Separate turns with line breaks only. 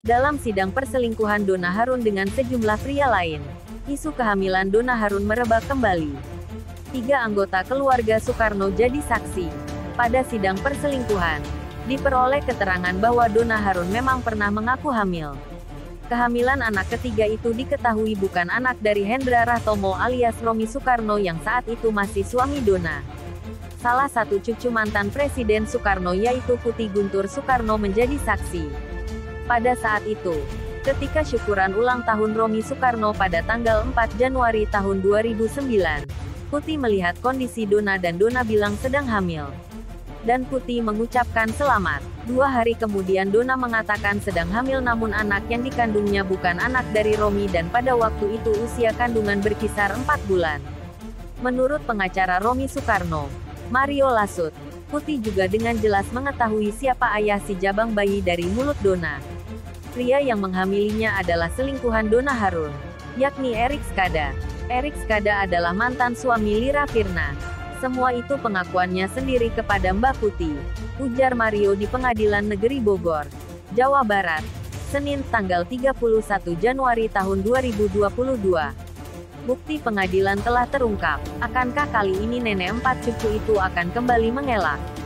Dalam sidang perselingkuhan Donna Harun dengan sejumlah pria lain, isu kehamilan Donna Harun merebak kembali. 3 anggota keluarga Soekarno jadi saksi. Pada sidang perselingkuhan, diperoleh keterangan bahwa Donna Harun memang pernah mengaku hamil. Kehamilan anak ketiga itu diketahui bukan anak dari Hendra Rahtomo alias Romi Soekarno yang saat itu masih suami Donna. Salah satu cucu mantan Presiden Soekarno yaitu Putih Guntur Soekarno menjadi saksi. Pada saat itu, ketika syukuran ulang tahun Romi Soekarno pada tanggal 4 Januari tahun 2009, Putih melihat kondisi Donna dan Donna bilang sedang hamil. Dan Putih mengucapkan selamat. 2 hari kemudian Donna mengatakan sedang hamil namun anak yang dikandungnya bukan anak dari Romi dan pada waktu itu usia kandungan berkisar 4 bulan. Menurut pengacara Romi Soekarno, Mario Lasut, Putih juga dengan jelas mengetahui siapa ayah si jabang bayi dari mulut Donna. Pria yang menghamilinya adalah selingkuhan Donna Harun, yakni Erik Skada. Erik Skada adalah mantan suami Lira Firna. Semua itu pengakuannya sendiri kepada Mbak Putih, ujar Mario di Pengadilan Negeri Bogor, Jawa Barat, Senin tanggal 31 Januari tahun 2022. Bukti pengadilan telah terungkap. Akankah kali ini nenek 4 cucu itu akan kembali mengelak?